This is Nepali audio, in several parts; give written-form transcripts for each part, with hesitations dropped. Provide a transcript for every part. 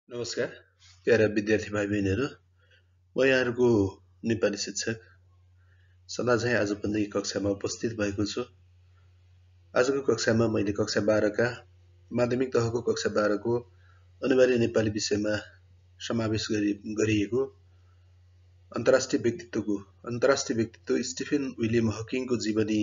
नमस्कार प्यारा विद्यार्थी भाइ बहिनीहरू। म यहाँहरूको नेपाली शिक्षक सदा झैँ आज पनि कक्षामा उपस्थित भएको छु। आजको कक्षामा मैले कक्षा 12 का माध्यमिक तहको कक्षा 12 को अनिवार्य नेपाली विषयमा समावेश गरिएको अन्तर्राष्ट्रिय व्यक्तित्व स्टिफेन विलियम हकिङको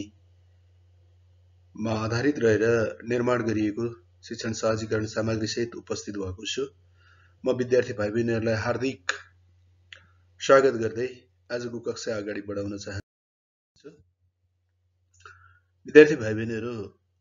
जीवनीमा आधारित रहेर निर्माण गरिएको शिक्षण सहजीकरण सामग्री सहित उपस्थित भएको छु। म विद्यार्थी भाइ बहिनीहरूलाई हार्दिक स्वागत गर्दै आजको कक्षा अगाडि बढाउन चाहन्छु। विद्यार्थी भाइ बहिनीहरू,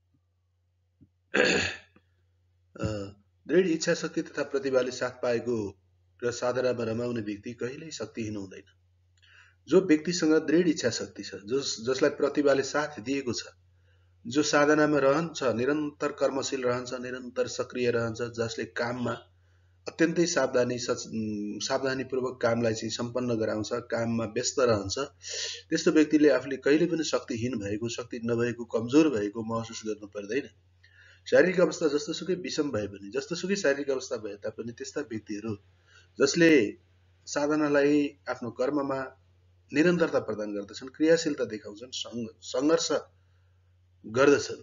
दृढ इच्छा शक्ति तथा प्रतिभाले साथ पाएको र साधनामा रमाउने व्यक्ति कहिल्यै शक्तिहीन हुँदैन। जो व्यक्तिसँग दृढ इच्छा शक्ति छ, जसलाई प्रतिभाले साथ दिएको छ, जो साधनामा रहन्छ, निरन्तर कर्मशील रहन्छ, निरन्तर सक्रिय रहन्छ, जसले काममा अत्यन्तै सावधानीपूर्वक कामलाई चाहिँ सम्पन्न गराउँछ, काममा व्यस्त रहन्छ, त्यस्तो व्यक्तिले आफूले कहिले पनि शक्तिहीन भएको, शक्ति नभएको, कमजोर भएको महसुस गर्नु पर्दैन। शारीरिक अवस्था जस्तोसुकै विषम भए पनि, जस्तोसुकै शारीरिक अवस्था भए तापनि त्यस्ता व्यक्तिहरू जसले साधनालाई आफ्नो कर्ममा निरन्तरता प्रदान गर्दछन्, क्रियाशीलता देखाउँछन्, सङ्घर्ष गर्दछन्,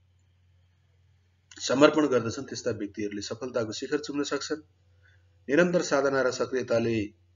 समर्पण गर्दछन्, त्यस्ता व्यक्तिहरूले सफलताको शिखर चुम्न सक्छन्। निरन्तर साधना र सक्रियताले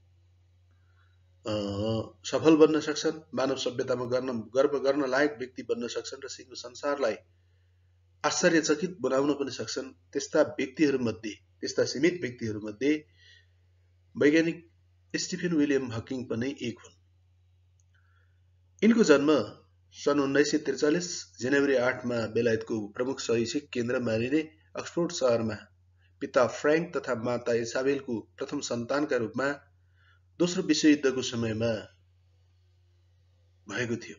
सफल बन्न सक्छन्, मानव सभ्यतामा गर्व गर्न लायक व्यक्ति बन्न सक्छन् र सिङ्गो संसारलाई आश्चर्यचकित बनाउन पनि सक्छन्। त्यस्ता व्यक्तिहरूमध्ये, त्यस्ता सीमित व्यक्तिहरूमध्ये वैज्ञानिक स्टिफेन विलियम हकिङ पनि एक हुन्। यिनको जन्म सन् 1943 जनवरी 8 मा बेलायतको प्रमुख शैक्षिक केन्द्र मानिने अक्सफोर्ड शहरमा पिता फ्र्याङ्क तथा माता इसाबेलको प्रथम सन्तानका रूपमा दोस्रो विश्वयुद्धको समयमा भएको थियो।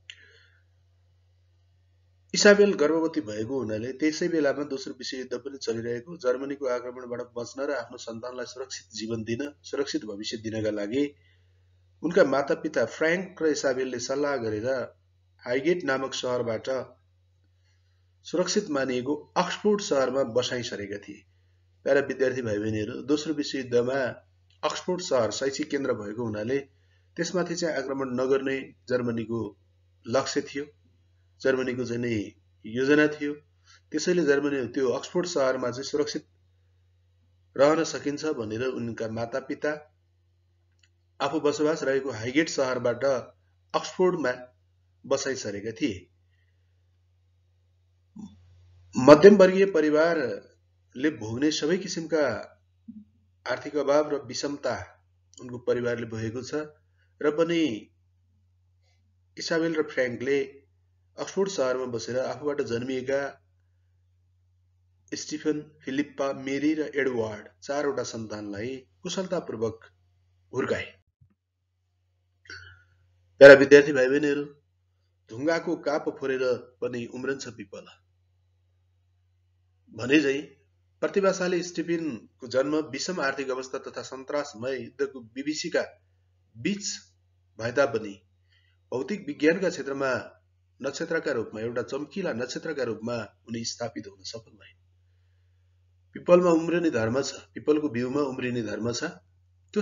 इसाबेल गर्भवती भएको हुनाले त्यसै बेलामा दोस्रो विश्वयुद्ध पनि चलिरहेको, जर्मनीको आक्रमणबाट बच्न र आफ्नो सन्तानलाई सुरक्षित जीवन दिन, सुरक्षित भविष्य दिनका लागि उनका मातापिता फ्र्याङ्क र इसाबेलले सल्लाह गरेर हाइगेट नामक सहरबाट सुरक्षित मानिएको अक्सफोर्ड शहरमा बसाइ सरेका थिए। प्यारा विद्यार्थी भाइ बहिनीहरू, दोस्रो विश्वयुद्धमा अक्सफोर्ड शहर शैक्षिक केन्द्र भएको हुनाले त्यसमाथि चाहिँ आक्रमण नगर्ने जर्मनीको लक्ष्य थियो, जर्मनीको चाहिँ योजना थियो। त्यसैले जर्मनी त्यो अक्सफोर्ड शहरमा चाहिँ सुरक्षित रहन सकिन्छ भनेर उनका मातापिता आफू बसोबास रहेको हाइगेट शहरबाट अक्सफोर्डमा बसाइ सरेका थिए। मध्यमवर्गीय परिवारले भोग्ने सबै किसिमका आर्थिक अभाव र विषमता उनको परिवारले भोगेको छ र पनि इसाबेल र फ्र्याङ्कले अक्सफोर्ड शहरमा बसेर आफूबाट जन्मिएका स्टिफन, फिलिप्पा, मेरी र एडवर्ड चारवटा सन्तानलाई कुशलतापूर्वक हुर्काए। प्यारा विद्यार्थी भाइ बहिनीहरू, ढुङ्गाको काप फोरेर पनि उम्रन्छ पिपल भने झै प्रतिभाशाली स्टिफेनको जन्म विषम आर्थिक अवस्था तथा सन्तासमय युद्धको विभीषिका बीच भए तापनि भौतिक विज्ञानका क्षेत्रमा नक्षत्रका रूपमा, एउटा चम्किला नक्षत्रका रूपमा उनी स्थापित हुन सफल भए। पिपलमा उम्रिने धर्म छ, पिपलको बिउमा उम्रिने धर्म छ। त्यो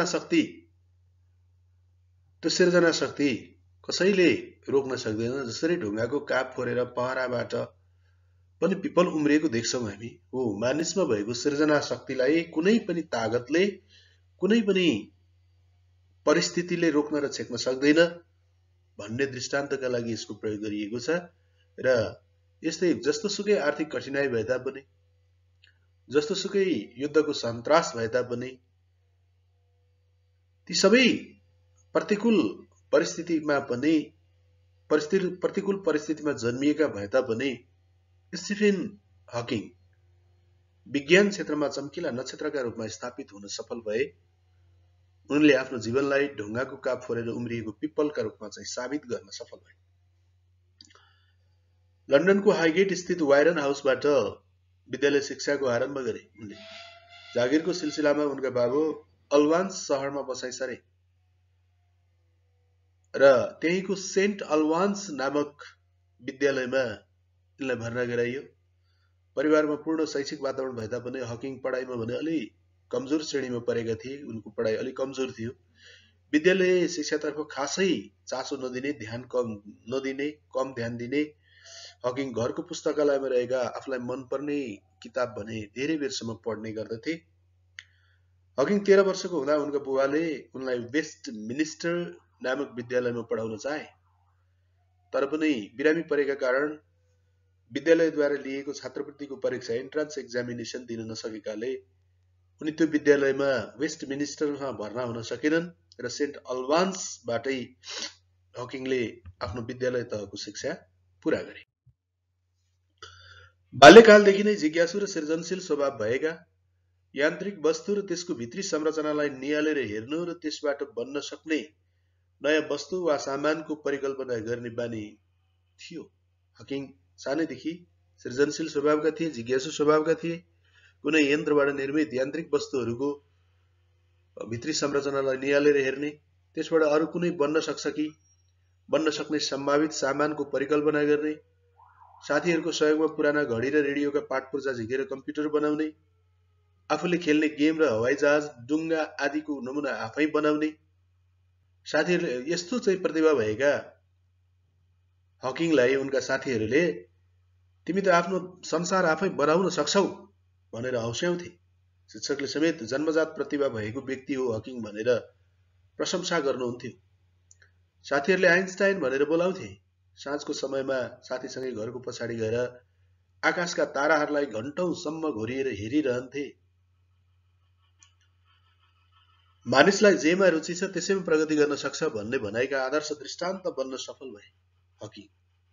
सिर्जना शक्ति कसैले रोक्न सक्दैन। जसरी ढुङ्गाको काप फोरेर पहराबाट पनि पिपल उम्रिएको देख्छौँ हामी, हो मानिसमा भएको सिर्जना शक्तिलाई कुनै पनि तागतले, कुनै पनि परिस्थितिले रोक्न र छेक्न सक्दैन भन्ने दृष्टान्तका लागि यसको प्रयोग गरिएको छ। र यस्तै जस्तोसुकै आर्थिक कठिनाइ भए तापनि, जस्तोसुकै युद्धको सन्तास भए तापनि, ती सबै प्रतिकूल परिस्थितिमा जन्मिएका भए तापनि स्टिफेन हकिङ विज्ञान क्षेत्रमा चम्किला नक्षत्रका रूपमा स्थापित हुन सफल भए। उनले आफ्नो जीवनलाई ढुङ्गाको काप फोरेर उम्रिएको पिपलका रूपमा चाहिँ साबित गर्न सफल भए। लन्डनको हाइगेट स्थित वायरन हाउसबाट विद्यालय शिक्षाको आरम्भ गरे। उनले जागिरको सिलसिलामा उनका बाबु अल्वान्स शहरमा बसाइ सरे र त्यहीँको सेन्ट अल्वान्स नामक विद्यालयमा यिनलाई भर्ना गराइयो। परिवारमा पूर्ण शैक्षिक वातावरण भए तापनि हकिङ पढाइमा भने अलि कमजोर श्रेणीमा परेका थिए, उनको पढाइ अलि कमजोर थियो। विद्यालय शिक्षातर्फ खासै चासो नदिने, कम ध्यान दिने हकिङ घरको पुस्तकालयमा रहेका आफूलाई मनपर्ने किताब भने धेरै बेरसम्म पढ्ने गर्दथे। हकिङ 13 वर्षको हुँदा उनका बुबाले उनलाई वेस्ट मिनिस्टर नामक विद्यालयमा पढाउन चाहे, तर पनि बिरामी परेका कारण विद्यालयद्वारा लिएको छात्रवृत्तिको परीक्षा एन्ट्रान्स एक्जामिनेसन दिन नसकेकाले उनी त्यो विद्यालयमा वेस्ट मिनिस्टरमा भर्ना हुन सकेनन् र सेन्ट अल्बान्सबाटै हकिङले आफ्नो विद्यालय तहको शिक्षा पूरा गरे। बाल्यकालदेखि नै जिज्ञासु र सृजनशील स्वभाव भएका, यान्त्रिक वस्तु र त्यसको भित्री संरचनालाई नियालेर हेर्नु र त्यसबाट बन्न सक्ने नयाँ वस्तु वा सामानको परिकल्पना गर्ने बानी थियो। हकिङ सानैदेखि सृजनशील स्वभावका थिए, जिज्ञासु स्वभावका थिए। कुनै यन्त्रबाट निर्मित यान्त्रिक वस्तुहरूको भित्री संरचनालाई नियालेर हेर्ने, त्यसबाट अरू कुनै बन्न सक्छ कि बन्न सक्ने सम्भावित सामानको परिकल्पना गर्ने, साथीहरूको सहयोगमा पुराना घडी र रेडियोका पाटपुर्जा झिकेर कम्प्युटर बनाउने, आफूले खेल्ने गेम र हवाईजहाज, डुङ्गा आदिको नमुना आफै बनाउने। साथीहरूले यस्तो चाहिँ प्रतिभा भएका हकिङलाई उनका साथीहरूले तिमी त आफ्नो संसार आफै बनाउन सक्छौ भनेर हौस्याउँथे। शिक्षकले समेत जन्मजात प्रतिभा भएको व्यक्ति हो हकिङ भनेर प्रशंसा गर्नुहुन्थ्यो। साथीहरूले आइन्स्टाइन भनेर बोलाउँथे। साँझको समयमा साथीसँगै घरको पछाडि गएर आकाशका ताराहरूलाई घण्टौंसम्म घोरिएर हेरिरहन्थे। मानिसलाई जेमा रुचि छ त्यसैमा प्रगति गर्न सक्छ भन्ने भनाइका आदर्श दृष्टान्त बन्न सफल भए हकिङ।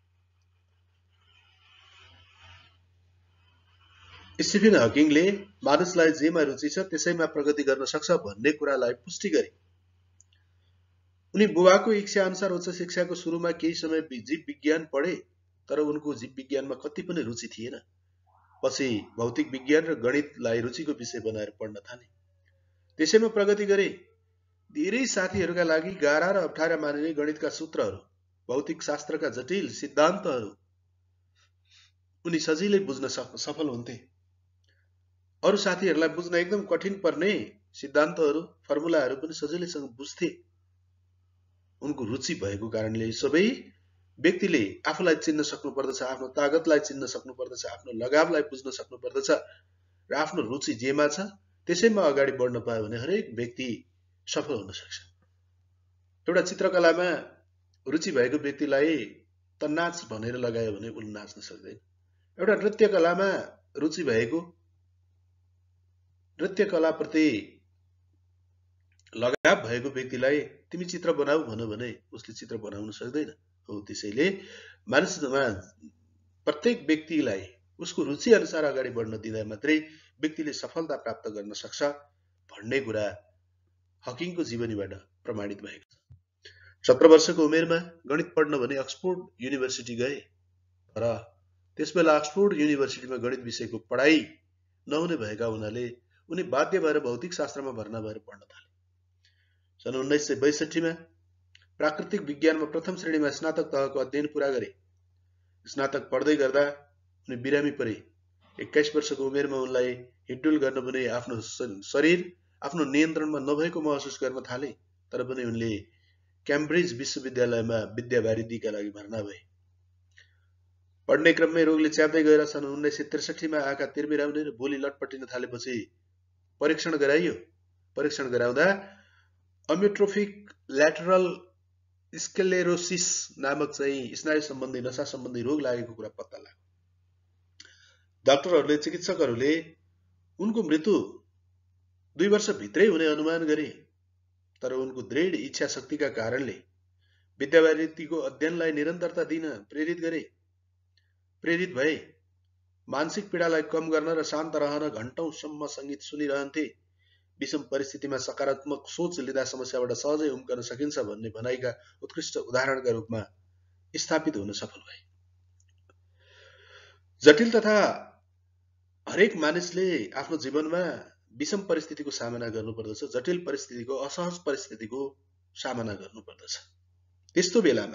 स्टिफन हकिङले मानिसलाई जेमा रुचि छ त्यसैमा प्रगति गर्न सक्छ भन्ने कुरालाई पुष्टि गरे। उनी बुबाको इच्छा अनुसार उच्च शिक्षाको सुरुमा केही समय जीव विज्ञान पढे, तर उनको जीव विज्ञानमा कति पनि रुचि थिएन। पछि भौतिक विज्ञान र गणितलाई रुचिको विषय बनाएर पढ्न थाले। त्यसैमा प्रगति गरे। धेरै साथीहरूका लागि गाह्रा र अप्ठ्यारा मानिने गणितका सूत्रहरू, भौतिक शास्त्रका जटिल सिद्धान्तहरू उनी सजिलै बुझ्न सफल हुन्थे। अरू साथीहरूलाई बुझ्न एकदम कठिन पर्ने सिद्धान्तहरू, फर्मुलाहरू पनि सजिलैसँग बुझ्थे। उनको रुचि भएको कारणले सबै व्यक्तिले आफूलाई चिन्न सक्नुपर्दछ, आफ्नो तागतलाई चिन्न सक्नुपर्दछ, आफ्नो लगावलाई बुझ्न सक्नुपर्दछ र आफ्नो रुचि जेमा छ त्यसैमा अगाडि बढ्न पायो भने हरेक व्यक्ति सफल हुन सक्छ। एउटा चित्रकलामा रुचि भएको व्यक्तिलाई त नाच भनेर लगायो भने उनी नाच्न सक्दैन। एउटा नृत्यकलामा रुचि भएको, नृत्यकलाप्रति लगाव भएको व्यक्तिलाई तिमी चित्र बनाऊ भन्यो भने उसले चित्र बनाउन सक्दैन। हो त्यसैले मानिसमा प्रत्येक व्यक्तिलाई उसको रुचि अनुसार अगाडि बढ्न दिँदा मात्रै व्यक्तिले सफलता प्राप्त गर्न सक्छ भन्ने कुरा हकिङको जीवनीबाट प्रमाणित भएको छ। 17 वर्षको उमेरमा गणित पढ्न भने अक्सफोर्ड युनिभर्सिटी गए, तर त्यसबेला अक्सफोर्ड युनिभर्सिटीमा गणित विषयको पढाइ नहुने भएका हुनाले उनी बाध्य भएर भौतिक शास्त्रमा भर्ना भएर पढ्न थाले। सन् 1962 मा प्राकृतिक विज्ञानमा प्रथम श्रेणीमा स्नातक तहको अध्ययन पूरा गरे। स्नातक पढ्दै गर्दा उनी बिरामी परे। 21 वर्षको उमेरमा उनलाई हिँडडुल गर्न पनि आफ्नो शरीर आफ्नो नियन्त्रणमा नभएको महसुस गर्न थाले, तर पनि उनले क्याम्ब्रिज विश्वविद्यालयमा विद्यावारिधीका लागि भर्ना भए। पढ्ने क्रममै रोगले च्याप्दै गएर सन् 1963 मा आँखा तिर्मिराउने र बोली लटपटिन थालेपछि परीक्षण गराइयो। परीक्षण गराउँदा अम्योट्रोफिक ल्याटरल स्क्लेरोसिस नामक चाहिँ स्नायु सम्बन्धी नसा सम्बन्धी रोग लागेको कुरा पत्ता लाग्यो। डाक्टरहरूले, चिकित्सकहरूले उनको मृत्यु 2 वर्ष भित्रै हुने अनुमान गरे, तर उनको दृढ इच्छा शक्तिका कारणले विद्यावारिधीको अध्ययनलाई निरन्तरता दिन प्रेरित भए। मानसिक पीडालाई कम गर्न र शान्त रहन घण्टौंसम्म संगीत सुनिरहन्थे। विषम परिस्थितिमा सकारात्मक सोच लिँदा समस्याबाट सहजै उम्कन सकिन्छ भन्ने भनाइका उत्कृष्ट उदाहरणका रूपमा स्थापित हुन सफल भए। जटिल तथा हरेक मानिसले आफ्नो जीवनमा विषम परिस्थितिको सामना गर्नुपर्दछ, जटिल परिस्थितिको, असहज परिस्थितिको सामना गर्नुपर्दछ। त्यस्तो बेलामा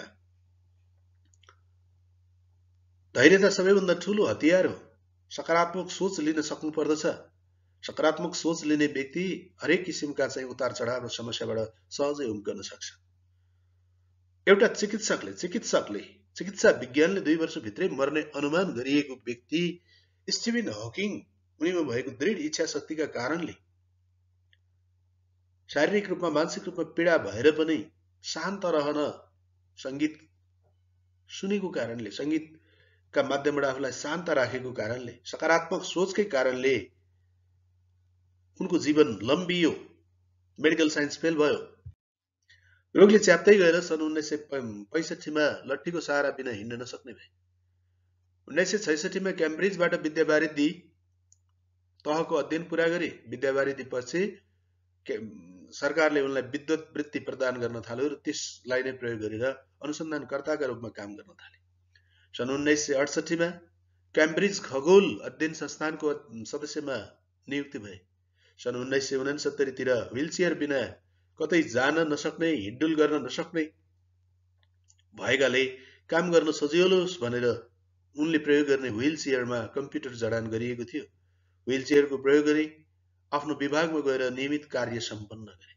धैर्यता सबैभन्दा ठूलो हतियार हो। सकारात्मक सोच लिन सक्नुपर्दछ। सकारात्मक सोच लिने व्यक्ति हरेक किसिमका चाहिँ उतार चढाव र समस्याबाट सहजै उम्कन सक्छ। एउटा चिकित्सा विज्ञानले 2 वर्षभित्रै मर्ने अनुमान गरिएको व्यक्ति स्टिफन हकिङ उनीमा भएको दृढ इच्छा शक्तिका कारणले शारीरिक रूपमा मानसिक रूपमा पीडा भएर पनि शान्त रहन संगीत सुनेको कारणले, संगीतका माध्यमबाट आफूलाई शान्त राखेको कारणले, सकारात्मक सोचकै कारणले उनको जीवन लम्बियो। मेडिकल साइन्स फेल भयो। रोगले च्याप्दै गएर सन् 1965 मा लट्ठीको सहारा बिना हिँड्न नसक्ने भए। 1966 मा क्याम्ब्रिजबाट विद्यावारिधि तहको अध्ययन पूरा गरे। विद्यावारिधि पछि सरकारले उनलाई विद्वत वृत्ति प्रदान गर्न थाल्यो र त्यसलाई नै प्रयोग गरेर अनुसन्धानकर्ताका रूपमा काम गर्न थाले। सन् 1968 मा क्याम्ब्रिज खगोल अध्ययन संस्थानको सदस्यमा नियुक्ति भए। सन् 1969 तिर व्हीलचेयर बिना कतै जान नसक्ने, हिँडडुल गर्न नसक्ने भएकाले काम गर्न सजिलोस् भनेर उनले प्रयोग गर्ने व्हीलचेयरमा कम्प्युटर जडान गरिएको थियो। व्हीलचेयरको प्रयोग गरी आफ्नो विभागमा गएर नियमित कार्य सम्पन्न गरे।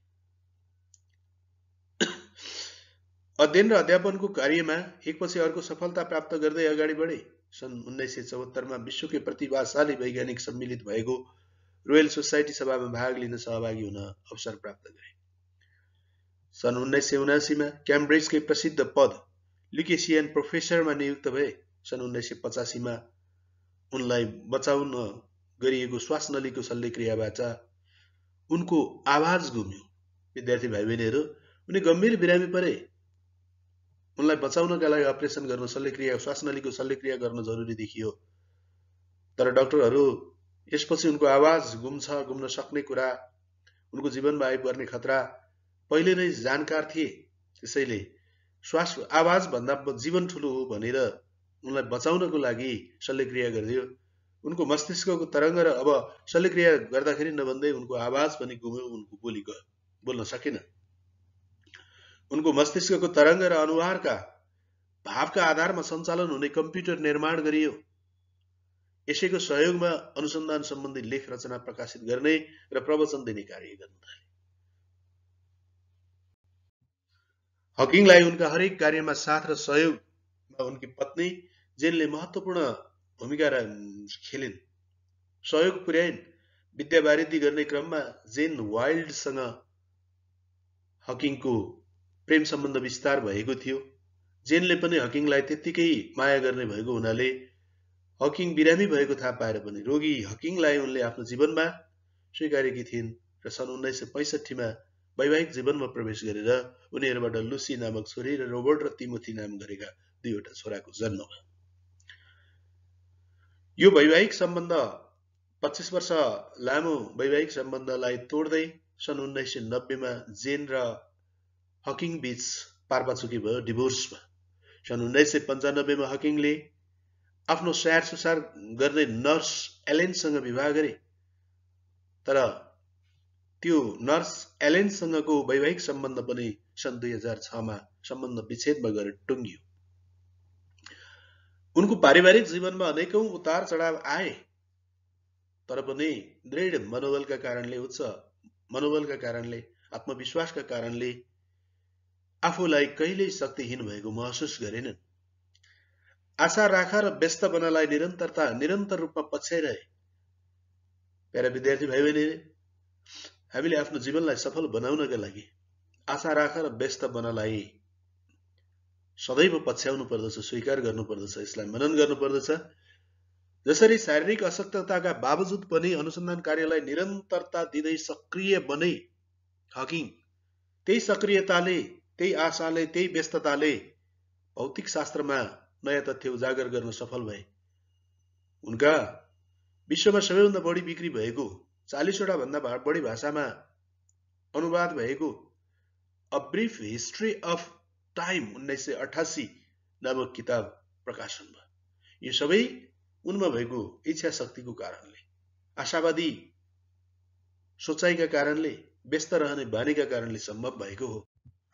अध्ययन र अध्यापनको कार्यमा एकपछि अर्को सफलता प्राप्त गर्दै अगाडि बढे। सन् 1974 मा विश्वकै प्रतिभाशाली वैज्ञानिक सम्मिलित भएको रोयल सोसाइटी सभामा भाग लिन सहभागी हुन अवसर प्राप्त गरे। सन् 1979 मा क्याम्ब्रिजकै प्रसिद्ध पद ल्युकेसियन प्रोफेसरमा नियुक्त भए। सन् 1985 मा उनलाई बचाउन गरिएको श्वास नलीको शल्यक्रियाबाट उनको आवाज गुम्यो। विद्यार्थी भाइ बहिनीहरू, उनी गम्भीर बिरामी परे। उनलाई बचाउनका लागि अपरेसन गर्न, श्वास नलीको शल्यक्रिया गर्न जरुरी देखियो। तर डाक्टरहरू यसपछि उनको आवाज गुम्न सक्ने कुरा, उनको जीवनमा आइपर्ने खतरा पहिले नै जानकार थिए। त्यसैले आवाज भन्दा जीवन ठुलो हो भनेर उनलाई बचाउनको लागि शल्यक्रिया गरिदियो। उनको मस्तिष्कको तरङ्ग र अब शल्यक्रिया गर्दाखेरि नभन्दै उनको आवाज पनि गुम्यो, उनको बोली गयो, बोल्न सकेन। उनको मस्तिष्कको तरङ्ग र अनुहारका भावका आधारमा सञ्चालन हुने कम्प्युटर निर्माण गरियो। यसैको सहयोगमा अनुसन्धान सम्बन्धी लेख रचना प्रकाशित गर्ने र प्रवचन दिने कार्य गर्न थाले। हकिङलाई उनका हरेक कार्यमा साथ र सहयोगमा उनकी पत्नी जेनले महत्त्वपूर्ण भूमिका खेलिन्, सहयोग पुर्याइन्। विद्यावारिधि गर्ने क्रममा जेन वाइल्डसँग हकिङको प्रेम सम्बन्ध विस्तार भएको थियो। जेनले पनि हकिङलाई त्यत्तिकै माया गर्ने भएको हुनाले हकिङ बिरामी भएको थाहा पाएर पनि रोगी हकिङलाई उनले आफ्नो जीवनमा स्वीकारेकी थिइन् र सन् 1965 मा वैवाहिक जीवनमा प्रवेश गरेर उनीहरूबाट लुसी नामक छोरी र रोबर्ट र तिमोथी नाम गरेका 2वटा छोराको जन्म भयो। यो वैवाहिक सम्बन्ध 25 वर्ष लामो वैवाहिक सम्बन्धलाई तोड्दै सन् 1990 मा जेन र हकिङ बीच पारपाचुकी भयो, डिभोर्स भयो। सन् 1995 मा हकिङले आफ्नो स्याहार सुसार गर्ने नर्स एलेनसँग विवाह गरे। तर त्यो नर्स एलेनसँगको वैवाहिक सम्बन्ध पनि सन् 2006 मा सम्बन्ध विच्छेदमा गएर टुङ्गियो। उनको पारिवारिक जीवनमा अनेकौं उतार चढाव आए, तर पनि दृढ मनोबलका कारणले, उच्च मनोबलका कारणले, आत्मविश्वासका कारणले आफूलाई कहिल्यै शक्तिहीन भएको महसुस गरेनन्। आशा राख र व्यस्त बनलाई निरन्तर रूपमा पछ्याइरहे। प्यारा विद्यार्थी भाइ बहिनी, हामीले आफ्नो जीवनलाई सफल बनाउनका लागि आशा राख र व्यस्त बनलाई सदैव पछ्याउनु पर्दछ, स्वीकार गर्नु पर्दछ, यसलाई मनन गर्नु पर्दछ। जसरी शारीरिक अशक्तताका बावजुद पनि अनुसन्धान कार्यलाई निरन्तरता दिँदै सक्रिय बने हकिङ, त्यही सक्रियताले, त्यही आशाले, त्यही व्यस्तताले भौतिक शास्त्रमा नयाँ तथ्य उजागर गर्न सफल भए। उनका विश्वमा सबैभन्दा बढी बिक्री भएको 40वटा भन्दा बढी भाषामा अनुवाद भएको a brief history of time 1988 नामक किताब प्रकाशन भयो। यो सबै उनमा भएको इच्छा शक्तिको कारणले, आशावादी सोचाइका कारणले, व्यस्त रहने बानीका कारणले सम्भव भएको हो।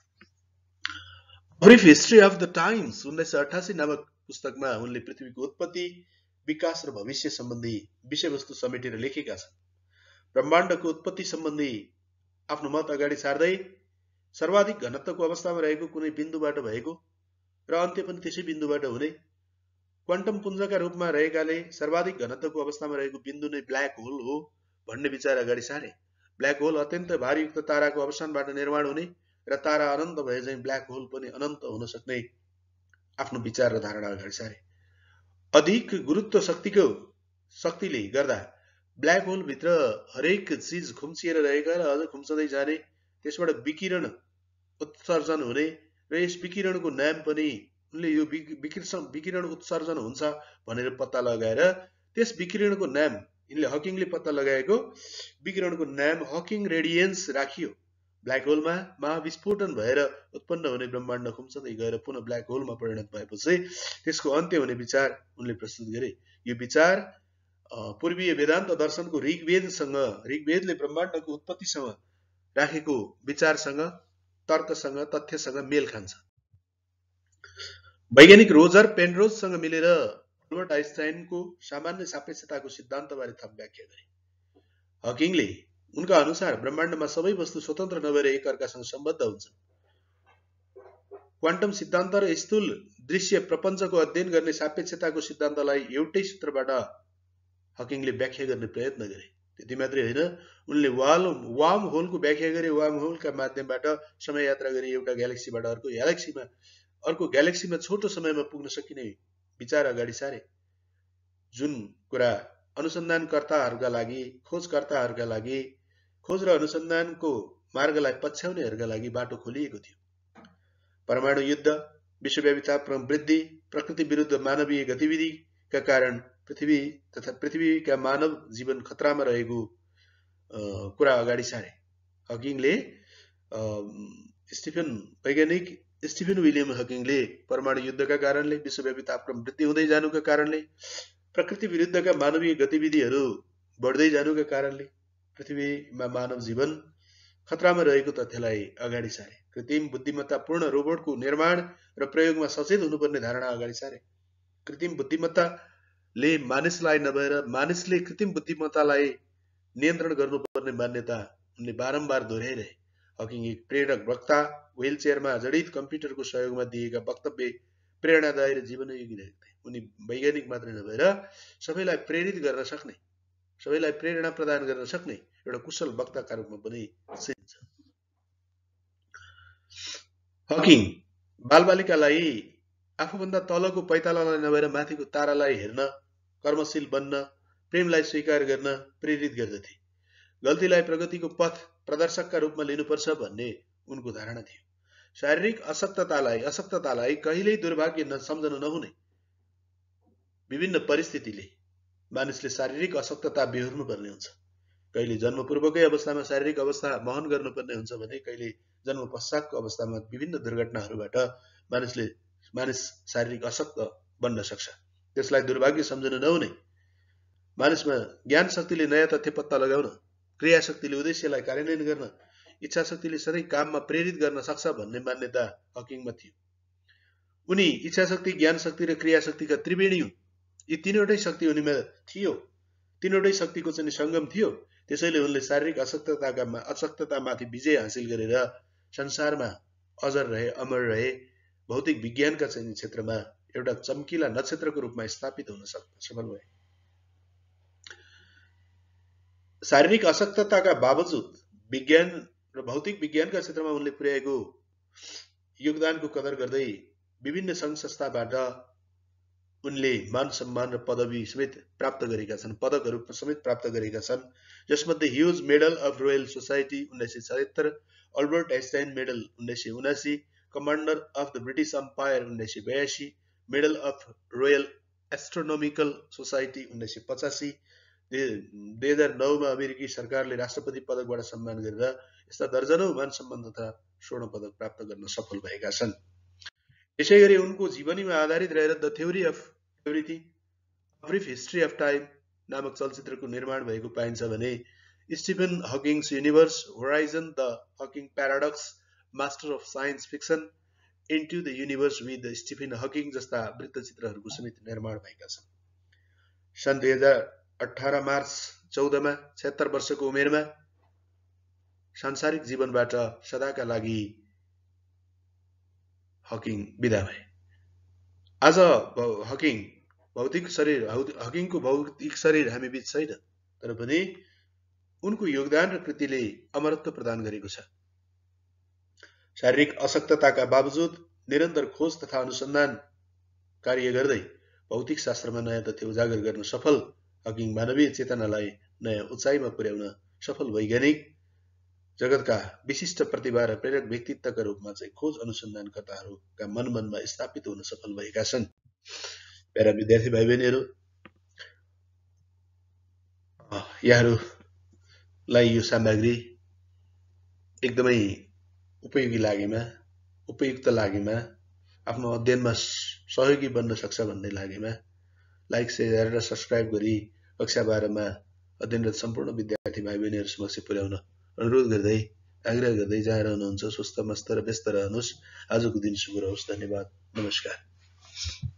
Brief history of the times 1988 नामक पुस्तकमा उनले पृथ्वीको उत्पत्ति, विकास र भविष्य सम्बन्धी विषयवस्तु समेटेर लेखेका छन्। ब्रह्माण्डको उत्पत्ति सम्बन्धी आफ्नो मत अगाडि सार्दै सर्वाधिक घनत्वको अवस्थामा रहेको कुनै बिन्दुबाट भएको र अन्त्य पनि त्यसै बिन्दुबाट हुने क्वान्टम पुञ्जका रूपमा रहेकाले सर्वाधिक घनत्वको अवस्थामा रहेको बिन्दु नै ब्ल्याक होल हो भन्ने विचार अगाडि सारे। ब्ल्याक होल अत्यन्त भारीयुक्त ताराको अवसानबाट निर्माण हुने र तारा अनन्त भए चाहिँ ब्ल्याक होल पनि अनन्त हुन सक्ने आफ्नो विचार र धारणा अगाडि सारे। अधिक गुरुत्व शक्तिले गर्दा ब्ल्याक होल भित्र हरेक चिज खुम्चिएर रहेका र अझ खुम्चदै जाने, त्यसबाट विकिरण उत्सर्जन हुने र यस विकिरणको नाम पनि उनले यो विकिरण उत्सर्जन हुन्छ भनेर पत्ता लगाएर त्यस विकिरणको नाम यिनले हकिङले पत्ता लगाएको विकिरणको नाम हकिङ रेडियन्स राखियो। ब्ल्याक होलमा महाविस्फोटन भएर उत्पन्न हुने ब्रह्माण्ड खुम्चदै गएर पुनः ब्ल्याक होलमा परिणत भएपछि त्यसको अन्त्य हुने विचार उनले प्रस्तुत गरे। यो विचार पूर्वीय वेदान्त दर्शनको ऋग्वेदले ब्रह्माण्डको उत्पत्तिसँग राखेको विचारसँग, तर्कसँग, तथ्यसँग मेल खान्छ। वैज्ञानिक रोजर पेनरोजसँग मिलेर अल्बर्ट आइन्स्टाइनको सामान्य सापेक्षताको सिद्धान्तबारे थप व्याख्या गरे। हकिङले उनका अनुसार ब्रह्माण्डमा सबै वस्तु स्वतन्त्र नभएर एकअर्कासँग सम्बद्ध हुन्छन्। क्वान्टम सिद्धान्त र स्थूल दृश्य प्रपञ्चको अध्ययन गर्ने सापेक्षताको सिद्धान्तलाई एउटै सूत्रबाट हकिङले व्याख्या गर्ने प्रयत्न गरे। त्यति मात्रै होइन, उनले वार्म होलको व्याख्या गरे। वार्म होलका माध्यमबाट समय यात्रा गरी एउटा ग्यालेक्सीबाट अर्को ग्यालेक्सीमा छोटो समयमा पुग्न सकिने विचार अगाडि सारे, जुन कुरा अनुसन्धानकर्ताहरूका लागि, खोजकर्ताहरूका लागि, खोज र अनुसन्धानको मार्गलाई पछ्याउनेहरूका लागि बाटो खोलिएको थियो। परमाणु युद्ध, विश्वव्यापी तापक्रम वृद्धि, प्रकृति विरुद्ध मानवीय गतिविधिका कारण पृथ्वी तथा पृथ्वीका मानव जीवन खतरामा रहेको कुरा अगाडि सारे। हकिङले वैज्ञानिक स्टीफन विलियम हकिङले परमाणु युद्धका कारणले, विश्वव्यापी तापक्रम वृद्धि हुँदै जानुका कारणले, प्रकृति विरुद्धका मानवीय गतिविधिहरू बढ्दै जानुका कारणले पृथ्वीमा मानव जीवन खतरामा रहेको तथ्यलाई अगाडि सारे। कृत्रिम बुद्धिमत्तापूर्ण रोबोटको निर्माण र प्रयोगमा सचेत हुनुपर्ने धारणा अगाडि सारे। कृत्रिम बुद्धिमत्ताले मानिसलाई नभएर मानिसले कृत्रिम बुद्धिमत्तालाई नियन्त्रण गर्नुपर्ने मान्यता उनले बारम्बार दोहोऱ्याइरहे। हकिङ एक प्रेरक वक्ता, व्हीलचेयरमा जडित कम्प्युटरको सहयोगमा दिएका वक्तव्य प्रेरणादायी र जीवनयोगी रहेथे। उनी वैज्ञानिक मात्रै नभएर सबैलाई प्रेरित गर्न सक्ने, सबैलाई प्रेरणा प्रदान गर्न सक्ने एउटा कुशल वक्ताका रूपमा पनि चिनिन्छ। हकिङ बालबालिकालाई आफूभन्दा तलको पैतालालाई नभएर माथिको तारालाई हेर्न, कर्मशील बन्न, प्रेमलाई स्वीकार गर्न प्रेरित गर्दथे। गल्तीलाई प्रगतिको पथ प्रदर्शकका रूपमा लिनुपर्छ भन्ने उनको धारणा थियो। शारीरिक अशक्ततालाई कहिल्यै दुर्भाग्य सम्झन नहुने विभिन्न परिस्थितिले मानिसले शारीरिक अशक्तता बेहोर्नु पर्ने हुन्छ। कहिले जन्मपूर्वकै अवस्थामा शारीरिक अवस्था वहन गर्नुपर्ने हुन्छ भने कहिले जन्म पश्चातको अवस्थामा विभिन्न दुर्घटनाहरूबाट मानिस शारीरिक अशक्त बन्न सक्छ। त्यसलाई दुर्भाग्य सम्झन नहुने, मानिसमा ज्ञान शक्तिले नयाँ तथ्य पत्ता लगाउन, क्रिया शक्तिले उद्देश्यलाई कार्यान्वयन गर्न, इच्छा शक्तिले सधैँ काममा प्रेरित गर्न सक्छ भन्ने मान्यता हकिङमा थियो। उनी इच्छा शक्ति, ज्ञान शक्ति र क्रिया शक्तिका त्रिवेणी हुन्। यी तीनवटै शक्ति उनीमा थियो, तीनवटै शक्तिको चाहिँ सङ्गम थियो। त्यसैले उनले शारीरिक अशक्ततामाथि विजय हासिल गरेर संसारमा अजर रहे, अमर रहे, भौतिक विज्ञानका चाहिँ क्षेत्रमा एउटा चम्किला नक्षत्रको रूपमा स्थापित हुन सफल भए। शारीरिक अशक्तताका बावजुद विज्ञान र भौतिक विज्ञानका क्षेत्रमा उनले पुर्याएको योगदानको कदर गर्दै विभिन्न सङ्घ संस्थाबाट उनले मान सम्मान र पदवी समेत प्राप्त गरेका छन्, पदकहरू समेत प्राप्त गरेका छन्। जसमध्ये Hughes Medal of Royal Society 1976, Albert Einstein medal 1979, Commander of the British Empire 1982, Medal of Royal Astronomical Society 1985, 2009 मा अमेरिकी सरकारले राष्ट्रपति पदकबाट सम्मान गरेर यस्ता दर्जनौं मान सम्मान तथा स्वर्ण पदक प्राप्त गर्न सफल भएका छन्। यसैगरी उनको जीवनीमा आधारित रहेर the theory of everything, a brief history of time नामक चलचित्रको निर्माण भएको पाइन्छ भने Stephen Hawking's universe, horizon, the Hawking paradox, master of science fiction, into the universe with Stephen Hawking जस्ता वृत्तचित्रहरूको समेत निर्माण भएका छन्। सन् 2018 मार्च 2014 मा 76 वर्षको उमेरमा सांसारिक जीवनबाट सदाका लागि हकिङ बिदा भए। आज हकिङको भौतिक शरीर हामी बीच छैन, तर पनि उनको योगदान र कृतिले अमरत्व प्रदान गरेको छ। शारीरिक अशक्तताका बावजुद निरन्तर खोज तथा अनुसन्धान कार्य गर्दै भौतिक शास्त्रमा नयाँ तथ्य उजागर गर्न सफल हकिङ मानवीय चेतनालाई नयाँ उचाइमा पुर्याउन सफल वैज्ञानिक, जगतका विशिष्ट प्रतिभा र प्रेरक व्यक्तित्वका रूपमा चाहिँ खोज अनुसन्धानकर्ताहरूका मनमा स्थापित हुन सफल भएका छन्। प्यारा विद्यार्थी भाइ बहिनीहरू, यहाँहरूलाई यो सामग्री एकदमै उपयुक्त लागेमा आफ्नो अध्ययनमा सहयोगी बन्न सक्छ भन्ने लागेमा लाइक, शेयर र सब्स्क्राइब गरी कक्षा 12 मा अध्ययनरत सम्पूर्ण विद्यार्थी भाइ बहिनीहरू समक्ष पुर्याउन अनुरोध गर्दै, आग्रह गर्दै, जहाँ रहनुहुन्छ स्वस्थ, मस्त र व्यस्त रहनुहोस्। आजको दिन शुभ रहोस्। धन्यवाद। नमस्कार।